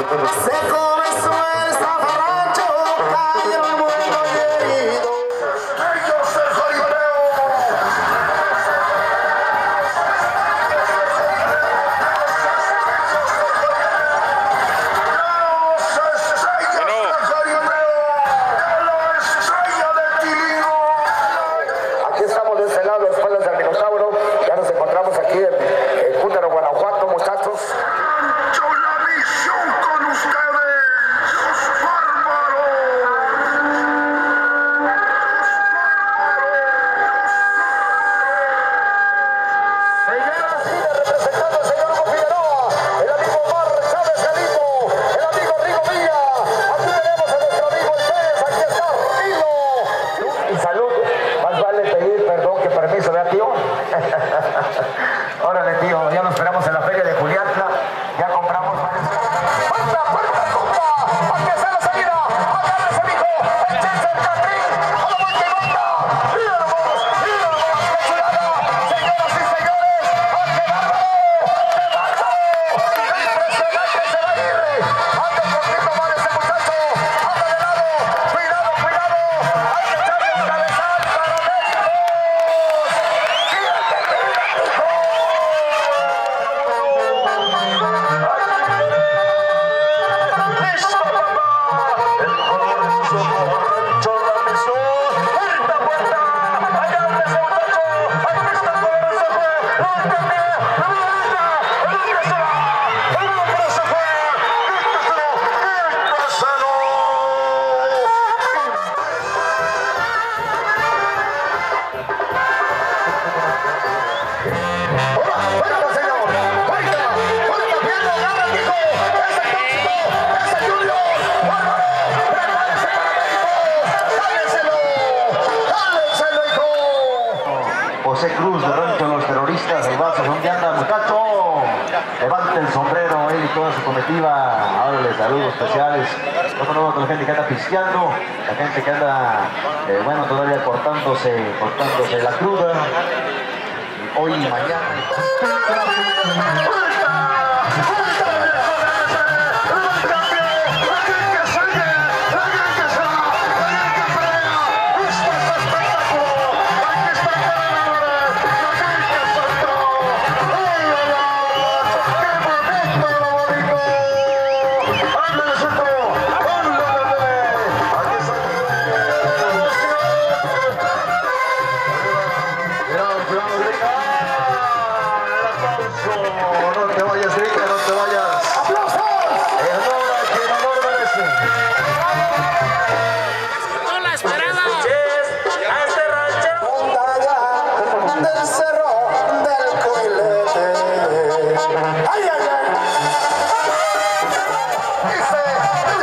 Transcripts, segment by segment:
Se comenzó el zafarrancho, cayeron muertos y heridos. ¡Ellos el jaripeo! Aquí estamos de este lado, espaldas del Minotauro. Ya nos encontramos aquí en Cútaro, Guanajuato, muchachos. La misión con ustedes, los bárbaros. Señoras y representando al señor Hugo Figueroa, el amigo Omar Chávez Galindo, el amigo Rigo Villa. Aquí tenemos a nuestro amigo El Pérez, aquí está Rigo. Y salud, más vale pedir perdón que permiso, ¿verdad, tío? Órale, tío, ya nos esperamos en la feria de Juliantla. Ya compramos varios. ¡Puerta, puerta, compa! ¡Aquí está la salida! ¡Agárrese, mijo! ¡Échense el catrín! ¡A la vuelta y vuelta! ¡Míralo, qué chulada! Señoras y señores, ¡a qué bárbaro! ¡Qué bárbaro! ¡Impresionante se va a ir! ¡Anda un poquito mal ese muchacho! ¡Anda de lado! ¡Cuidado, cuidado! ¡Hay que echarle un cabezal para México! José Cruz de Rancho Los Terroristas, el vaso, ¿dónde anda, muchacho? Levante el sombrero, él y toda su comitiva. Ahora les saludos especiales. Como no, con la gente que anda pisteando, la gente que anda, bueno, todavía cortándose la cruda. Hoy y mañana. No te vayas, Rica, no te vayas. ¡Aplausos! En honor a quien honor merece. ¡No la esperaba! A este rancho allá del cerro del Coilete. ¡Ay, ay, ay! Dice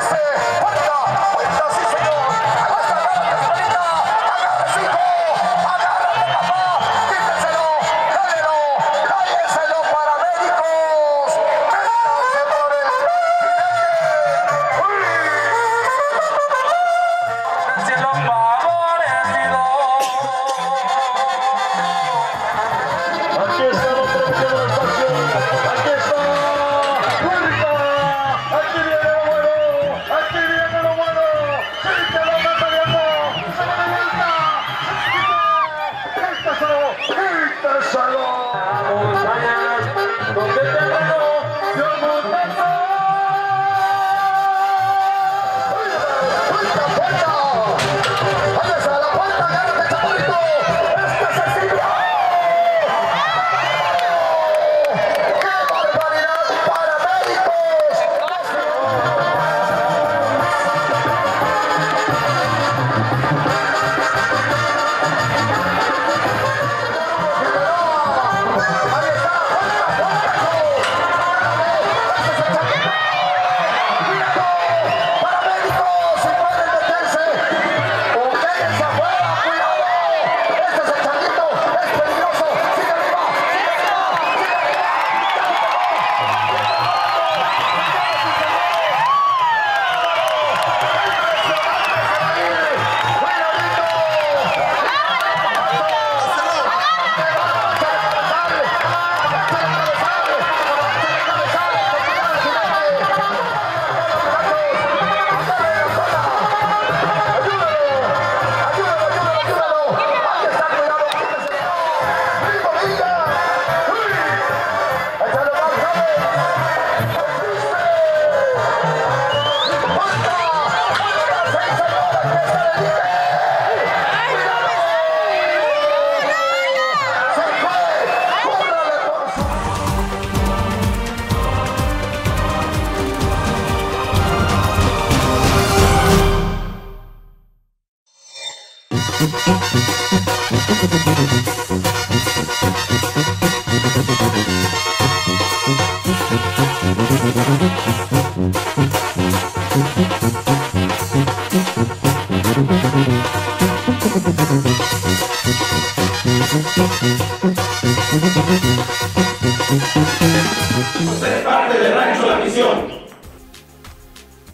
Ser parte del Rancho La Misión.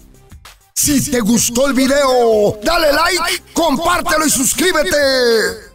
Si te gustó el video, dale like, compártelo y suscríbete.